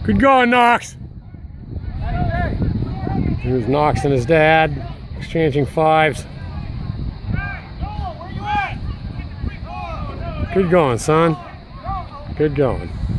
Good going, Knox. Here's Knox and his dad exchanging fives. Good going, son. Good going.